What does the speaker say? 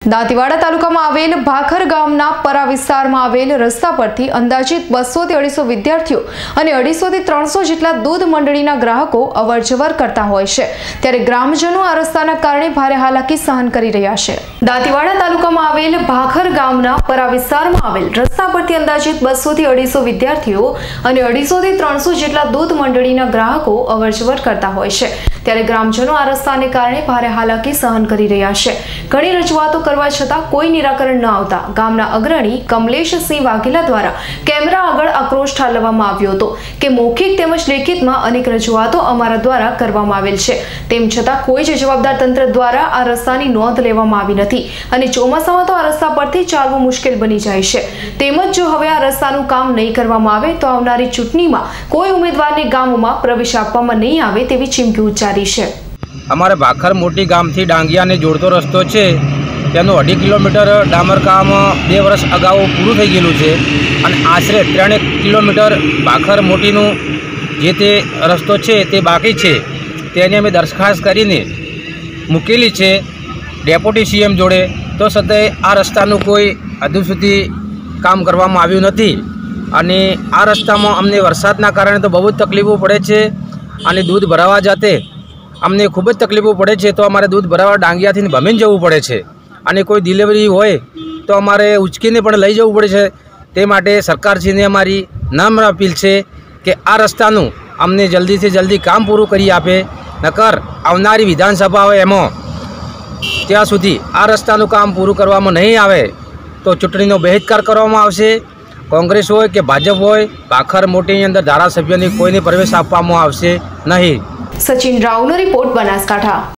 દાંતીવાડા તાલુકામાં આવેલ ભાખર ગામના પરા વિસ્તારમાં આવેલ રસ્તા પરથી અંદાજિત 200 થી 250 વિદ્યાર્થીઓ અને 250 થી 300 જેટલા દૂધ મંડળીના ગ્રાહકો અવરજવર કરતા હોય છે, ત્યારે ગ્રામજનો આ રસ્તાના કારણે ભારે હાલાકી સહન કરી રહ્યા છે। દાંતીવાડા તાલુકામાં આવેલ ભાખર ગામના પરા વિસ્તારમાં આવેલ રસ્તા પરથી અંદાજિત 200 થી 250 વિદ્યાર્થીઓ અને 250 થી 300 જેટલા દૂધ મંડળીના ગ્રાહકો અવરજવર કરતા હોય છે, ત્યારે ગ્રામજનો આ રસ્તાને કારણે ભારે હાલાકી સહન કરી રહ્યા છે। ઘણી રજૂઆતો કરવા છતાં કોઈ નિરાકરણ ન આવતા ગામના અગ્રણી કમલેશસિંહ વાઘેલા દ્વારા કેમેરા આગળ આક્રોશ ઠાલવવામાં આવ્યો હતો કે મૌખિક તેમજ લેખિતમાં અનેક રજૂઆતો અમારા દ્વારા કરવામાં આવેલ છે, તેમ છતાં કોઈ જ જવાબદાર તંત્ર દ્વારા આ રસ્તાની નોંધ લેવામાં આવી નથી અને ચોમાસામાં તો આ રસ્તા પરથી ચાલવું મુશ્કેલ બની જાય છે। તેમજ જો હવે આ રસ્તાનું કામ નહીં કરવામાં આવે તો આવનારી ચૂંટણીમાં કોઈ ઉમેદવારને ગામમાં પ્રવેશ આપવામાં નહીં આવે તેવી ચીમકી ઉચ્ચારી છે। અમારે ભાખર મોટી ગામથી ડાંગિયાને જોડતો રસ્તો છે, તેનું 2.5 કિલોમીટર ડામર કામ 2 વર્ષ અગાઉ પૂરું થઈ ગયેલું છે અને આશરે 3 કિલોમીટર ભાખર મોટીનું જે તે રસ્તો છે તે બાકી છે, તેને અમે દરખાસ્ત કરીને મૂકેલી છે ડેપ્યુટી સીએમ જોડે, તો છતાંય આ રસ્તાનું કોઈ હજુ સુધી કામ કરવામાં આવ્યું નથી અને આ રસ્તામાં અમને વરસાદના કારણે તો બહુ જ તકલીફો પડે છે અને દૂધ ભરાવા જાતે અમને ખૂબ જ તકલીફો પડે છે, તો અમારે દૂધ ભરાવા ડાંગિયાથી ભમીને જવું પડે છે અને કોઈ ડિલિવરી હોય તો અમારે ઉચકીને પણ લઈ જવું પડે છે। તે માટે સરકારશ્રીને અમારી નમ્ર અપીલ છે કે આ રસ્તાનું અમને જલ્દીથી જલ્દી કામ પૂરું કરી આપે, નકર આવનારી વિધાનસભા હોય એમાં ત્યાં સુધી આ રસ્તાનું કામ પૂરું કરવામાં નહીં આવે તો ચૂંટણીનો બહિષ્કાર કરવામાં આવશે। કોંગ્રેસ હોય કે ભાજપ હોય, ભાખર મોટીની અંદર ધારાસભ્યની કોઈને પ્રવેશ આપવામાં આવશે નહીં। સચિન રાવનો રિપોર્ટ, બનાસકાંઠા।